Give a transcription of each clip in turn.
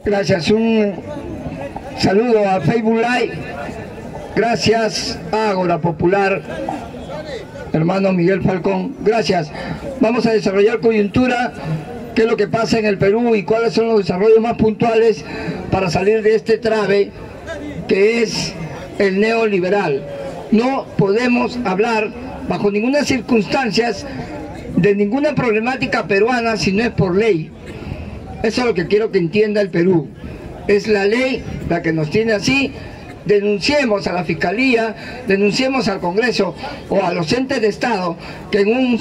Gracias, un saludo a Facebook Live. Gracias a Ágora Popular, hermano Miguel Falcón. Gracias. Vamos a desarrollar coyuntura, qué es lo que pasa en el Perú y cuáles son los desarrollos más puntuales para salir de este trave que es el neoliberal. No podemos hablar bajo ninguna circunstancia de ninguna problemática peruana si no es por ley. Eso es lo que quiero que entienda el Perú. Es la ley la que nos tiene así. Denunciemos a la Fiscalía, denunciemos al Congreso o a los entes de Estado que en un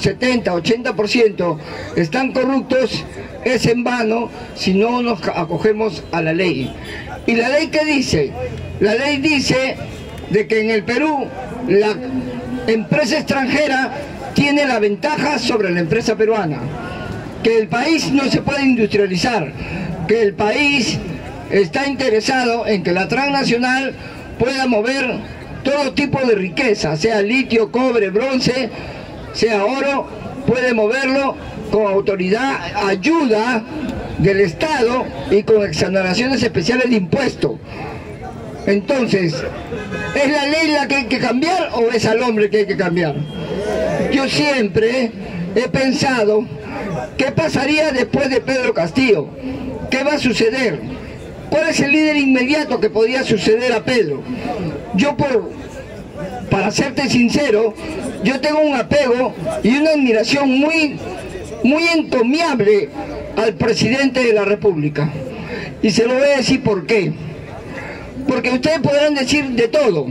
70-80% están corruptos, es en vano si no nos acogemos a la ley. ¿Y la ley qué dice? La ley dice de que en el Perú la empresa extranjera tiene la ventaja sobre la empresa peruana, que el país no se puede industrializar, que el país está interesado en que la transnacional pueda mover todo tipo de riqueza, sea litio, cobre, bronce, sea oro, puede moverlo con autoridad, ayuda del Estado y con exoneraciones especiales de impuestos. Entonces, ¿es la ley la que hay que cambiar o es al hombre que hay que cambiar? Yo siempre he pensado, ¿qué pasaría después de Pedro Castillo? ¿Qué va a suceder? ¿Cuál es el líder inmediato que podría suceder a Pedro? Yo, para serte sincero, yo tengo un apego y una admiración muy encomiable al presidente de la República. Y se lo voy a decir por qué. Porque ustedes podrán decir de todo.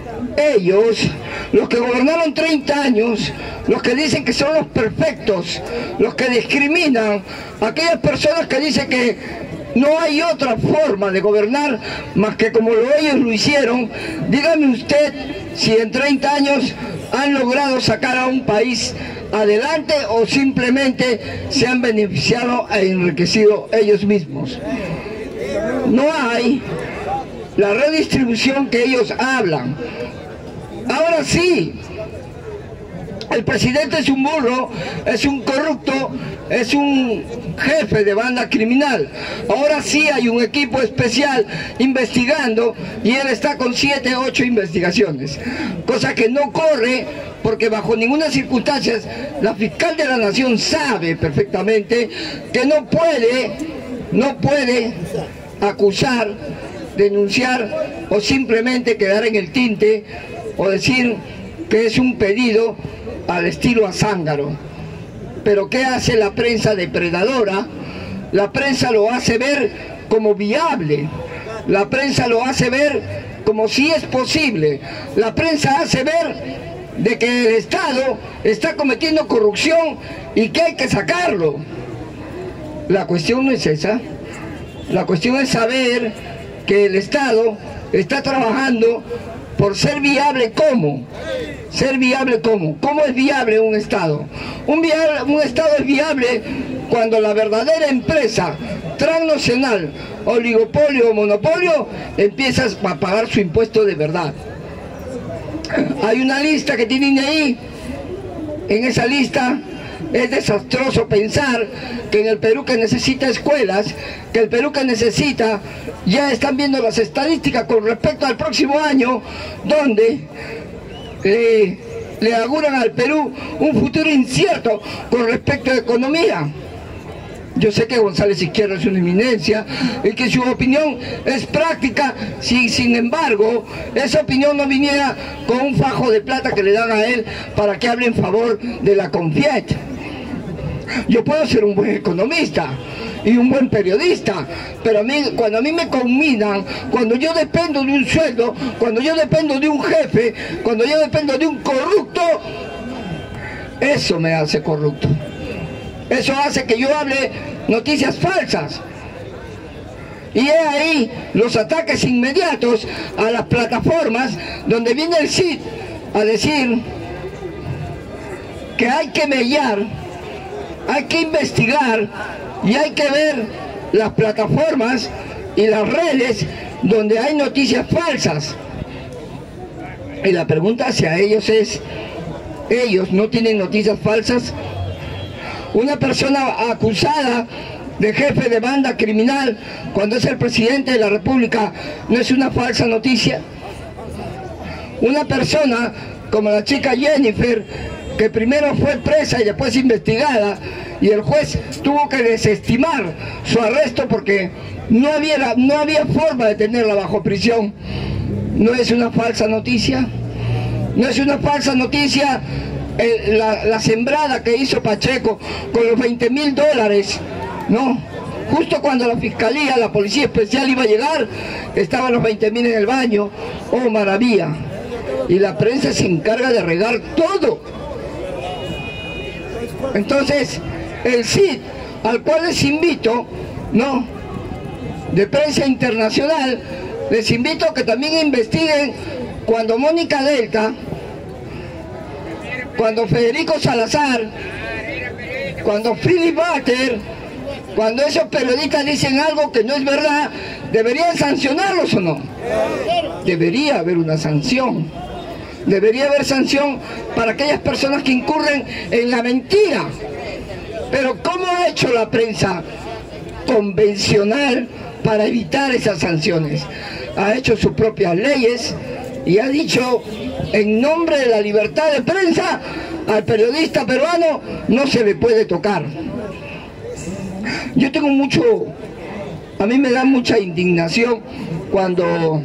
Ellos, los que gobernaron 30 años, los que dicen que son los perfectos, los que discriminan, aquellas personas que dicen que no hay otra forma de gobernar más que como ellos lo hicieron. Dígame usted si en 30 años han logrado sacar a un país adelante o simplemente se han beneficiado e enriquecido ellos mismos. No hay la redistribución que ellos hablan. Ahora sí, el presidente es un burro, es un corrupto, es un jefe de banda criminal. Ahora sí hay un equipo especial investigando y él está con 7, 8 investigaciones. Cosa que no corre porque bajo ninguna circunstancia la fiscal de la nación sabe perfectamente que no puede acusar, denunciar o simplemente quedar en el tinte o decir que es un pedido al estilo Azángaro. Pero ¿qué hace la prensa depredadora? La prensa lo hace ver como viable, la prensa lo hace ver como si es posible, la prensa hace ver de que el Estado está cometiendo corrupción y que hay que sacarlo. La cuestión no es esa, la cuestión es saber que el Estado está trabajando por ser viable. ¿Cómo? Ser viable ¿cómo? ¿Cómo es viable un Estado? Un Estado es viable cuando la verdadera empresa transnacional, oligopolio o monopolio, empieza a pagar su impuesto de verdad. Hay una lista que tienen ahí. En esa lista es desastroso pensar que en el Perú que necesita escuelas, que el Perú que necesita, ya están viendo las estadísticas con respecto al próximo año, donde le auguran al Perú un futuro incierto con respecto a economía. Yo sé que González Izquierdo es una eminencia y que su opinión es práctica, si sin embargo esa opinión no viniera con un fajo de plata que le dan a él para que hable en favor de la Confiet. Yo puedo ser un buen economista y un buen periodista, pero cuando a mí me combinan, cuando yo dependo de un sueldo, cuando yo dependo de un jefe, cuando yo dependo de un corrupto, eso me hace corrupto. Eso hace que yo hable noticias falsas. Y he ahí los ataques inmediatos a las plataformas donde viene el CID a decir que hay que mellar, hay que investigar y hay que ver las plataformas y las redes donde hay noticias falsas. Y la pregunta hacia ellos es, ¿ellos no tienen noticias falsas? Una persona acusada de jefe de banda criminal cuando es el presidente de la República no es una falsa noticia? Una persona como la chica Jennifer, que primero fue presa y después investigada, y el juez tuvo que desestimar su arresto porque no había forma de tenerla bajo prisión. ¿No es una falsa noticia? ¿No es una falsa noticia la sembrada que hizo Pacheco con los $20.000? ¿No? Justo cuando la fiscalía, la policía especial iba a llegar, estaban los 20.000 en el baño. ¡Oh, maravilla! Y la prensa se encarga de regar todo. Entonces, el CID, al cual les invito, ¿no?, de prensa internacional, les invito a que también investiguen cuando Mónica Delta, cuando Federico Salazar, cuando Philip Butter, cuando esos periodistas dicen algo que no es verdad, ¿deberían sancionarlos o no? Debería haber una sanción. Debería haber sanción para aquellas personas que incurren en la mentira. Pero ¿cómo ha hecho la prensa convencional para evitar esas sanciones? Ha hecho sus propias leyes y ha dicho, en nombre de la libertad de prensa, al periodista peruano no se le puede tocar. Yo tengo a mí me da mucha indignación cuando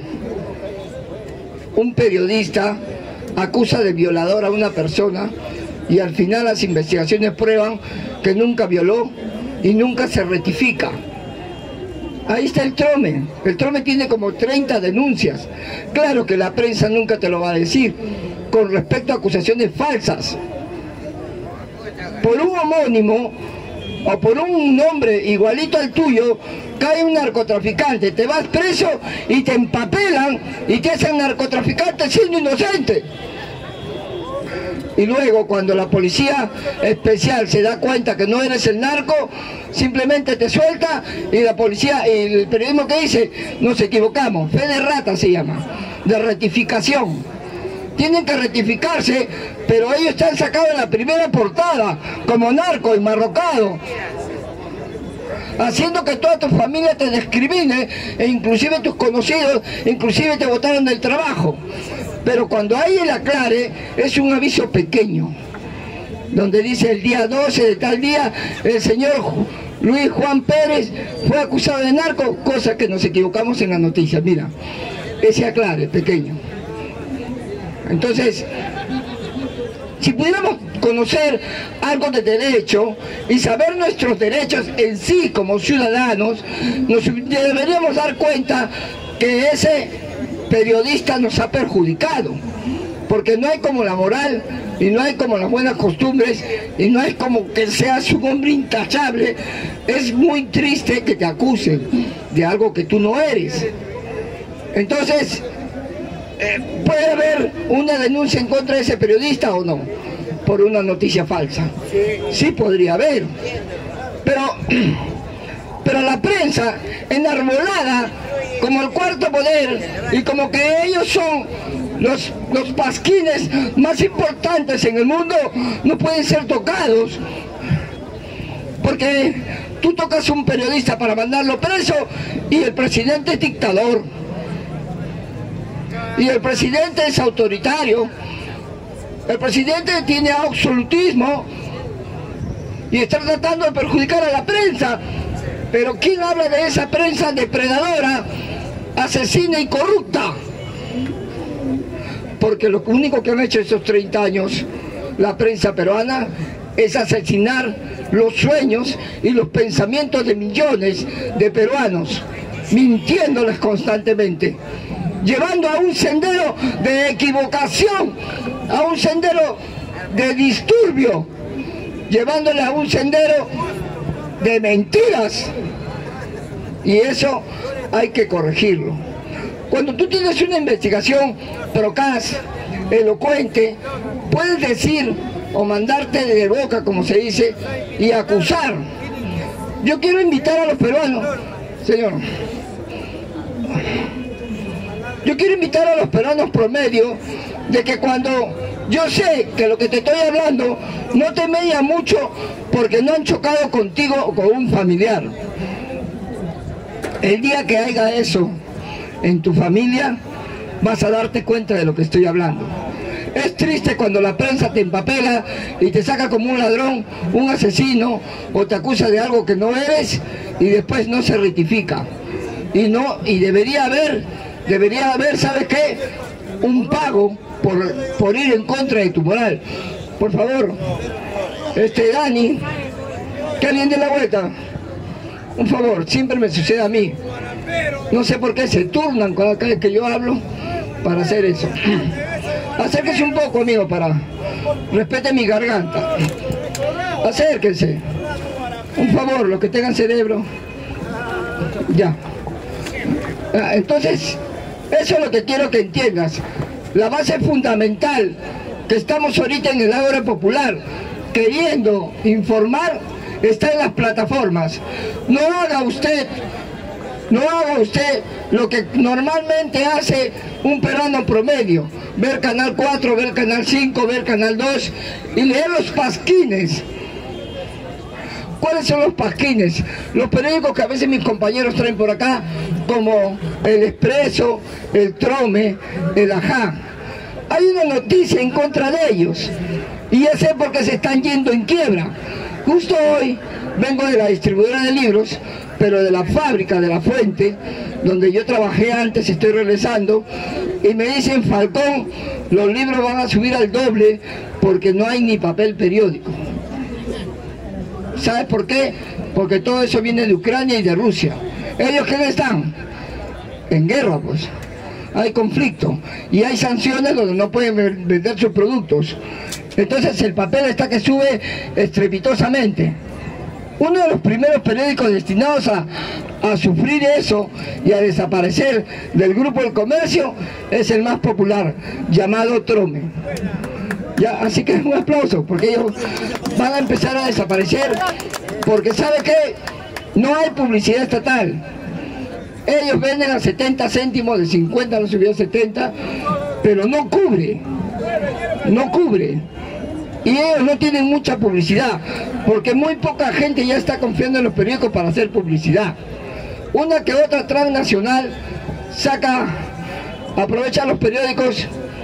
un periodista acusa de violador a una persona y al final las investigaciones prueban que nunca violó y nunca se rectifica. Ahí está el Trome tiene como 30 denuncias. Claro que la prensa nunca te lo va a decir con respecto a acusaciones falsas. Por un homónimo o por un nombre igualito al tuyo, cae un narcotraficante, te vas preso y te empapelan y te hacen narcotraficante siendo inocente. Y luego cuando la policía especial se da cuenta que no eres el narco, simplemente te suelta y la policía, y el periodismo que dice, nos equivocamos, fe de rata se llama, de rectificación. Tienen que rectificarse, pero ellos están sacados en la primera portada, como narco y marrocado, haciendo que toda tu familia te discrimine, e inclusive tus conocidos, inclusive te botaron del trabajo. Pero cuando hay el aclare, es un aviso pequeño, donde dice el día 12 de tal día, el señor Luis Juan Pérez fue acusado de narco, cosa que nos equivocamos en la noticia. Mira, ese aclare pequeño. Entonces, si pudiéramos conocer algo de derecho y saber nuestros derechos en sí como ciudadanos, nos deberíamos dar cuenta que ese periodista nos ha perjudicado, porque no hay como la moral y no hay como las buenas costumbres y no es como que seas un hombre intachable. Es muy triste que te acusen de algo que tú no eres. Entonces, ¿puede haber una denuncia en contra de ese periodista o no? Por una noticia falsa. Sí podría haber. Pero la prensa enarbolada como el cuarto poder y como que ellos son los pasquines más importantes en el mundo, no pueden ser tocados. Porque tú tocas a un periodista para mandarlo preso y el presidente es dictador. Y el presidente es autoritario. El presidente tiene absolutismo y está tratando de perjudicar a la prensa. Pero ¿quién habla de esa prensa depredadora, asesina y corrupta? Porque lo único que han hecho estos 30 años la prensa peruana es asesinar los sueños y los pensamientos de millones de peruanos, mintiéndoles constantemente, llevando a un sendero de equivocación, a un sendero de disturbio, llevándole a un sendero de mentiras, y eso hay que corregirlo. Cuando tú tienes una investigación procaz, elocuente, puedes decir o mandarte de boca, como se dice, y acusar. Yo quiero invitar a los peruanos, señor, yo quiero invitar a los peruanos promedio de que cuando yo sé que lo que te estoy hablando No te media mucho porque no han chocado contigo o con un familiar. El día que haya eso en tu familia, vas a darte cuenta de lo que estoy hablando. Es triste cuando la prensa te empapela y te saca como un ladrón, un asesino, o te acusa de algo que no eres y después no se rectifica. Y debería haber, ¿sabes qué? Un pago por ir en contra de tu moral. Por favor, Dani, que alguien dé la vuelta. Un favor, siempre me sucede a mí. No sé por qué se turnan cada vez que yo hablo para hacer eso. Acérquese un poco, amigo, respete mi garganta. Acérquense. Un favor, los que tengan cerebro. Ya. Entonces, eso es lo que quiero que entiendas. La base fundamental que estamos ahorita en el Ágora Popular, queriendo informar, está en las plataformas. No haga usted lo que normalmente hace un peruano promedio: ver Canal 4, ver Canal 5, ver Canal 2 y leer los pasquines. ¿Cuáles son los pasquines? Los periódicos que a veces mis compañeros traen por acá, como El Expreso, El Trome, El Ajá. Hay una noticia en contra de ellos, y ya sé por qué se están yendo en quiebra. Justo hoy vengo de la distribuidora de libros, pero de la fábrica, de La Fuente, donde yo trabajé antes, estoy regresando, y me dicen: Falcón, los libros van a subir al doble porque no hay ni papel periódico. ¿Sabes por qué? Porque todo eso viene de Ucrania y de Rusia. ¿Ellos qué están? En guerra, pues. Hay conflicto y hay sanciones donde no pueden vender sus productos. Entonces el papel está que sube estrepitosamente. Uno de los primeros periódicos destinados a sufrir eso y a desaparecer del grupo del comercio es el más popular, llamado Trome. Ya, así que un aplauso, porque ellos van a empezar a desaparecer, porque ¿sabe qué? No hay publicidad estatal. Ellos venden a 70 céntimos, de 50 no subió a 70, pero no cubre. Y ellos no tienen mucha publicidad, porque muy poca gente ya está confiando en los periódicos para hacer publicidad. Una que otra transnacional aprovecha los periódicos.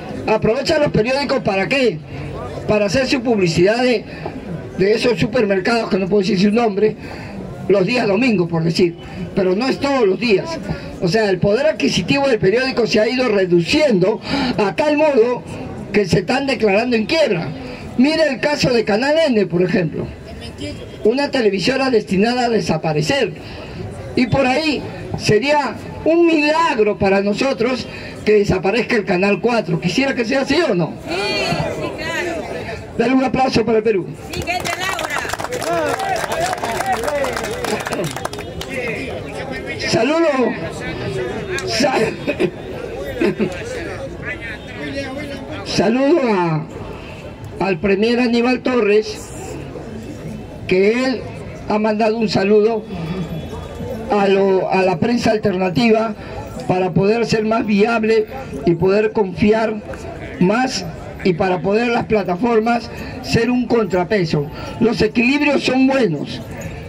¿Para qué? Para hacer su publicidad de esos supermercados, que no puedo decir su nombre, los días domingos, por decir, pero no es todos los días. O sea, el poder adquisitivo del periódico se ha ido reduciendo a tal modo que se están declarando en quiebra. Mira el caso de Canal N, por ejemplo, una televisora destinada a desaparecer, y por ahí sería un milagro para nosotros que desaparezca el Canal 4. ¿Quisiera que sea así o no? Sí, sí, claro. Dale un aplauso para el Perú. Sí, gente Laura. Saludo al premier Aníbal Torres, que él ha mandado un saludo a la prensa alternativa para poder ser más viable y poder confiar más, y para poder las plataformas ser un contrapeso. Los equilibrios son buenos.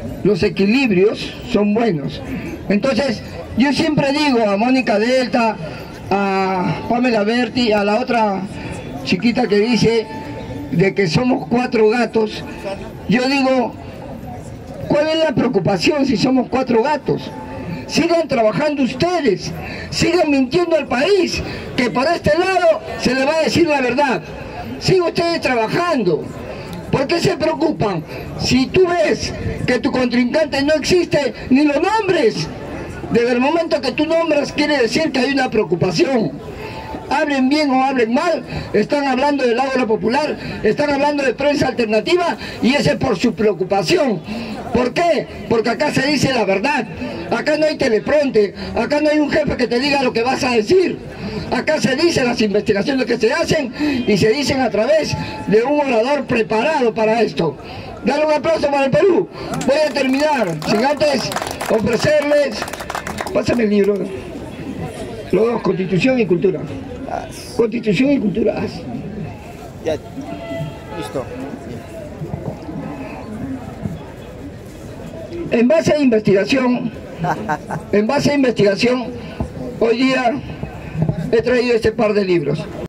Entonces, yo siempre digo a Mónica Delta, a Pamela Berti, a la otra chiquita que dice de que somos 4 gatos, yo digo: ¿cuál es la preocupación si somos 4 gatos? Sigan trabajando ustedes, sigan mintiendo al país, que por este lado se le va a decir la verdad. Sigan ustedes trabajando. ¿Por qué se preocupan? Si tú ves que tu contrincante no existe, ni lo nombres. Desde el momento que tú nombras, quiere decir que hay una preocupación. Hablen bien o hablen mal, están hablando del Ágora Popular, están hablando de prensa alternativa, y ese es por su preocupación. ¿Por qué? Porque acá se dice la verdad. Acá no hay teleprompter, acá no hay un jefe que te diga lo que vas a decir. Acá se dicen las investigaciones que se hacen, y se dicen a través de un orador preparado para esto. Dale un aplauso para el Perú. Voy a terminar sin antes ofrecerles... Pásame el libro. Los dos, Constitución y Cultura. Constitución y Cultura. Ya, listo. En base a investigación, hoy día he traído este par de libros.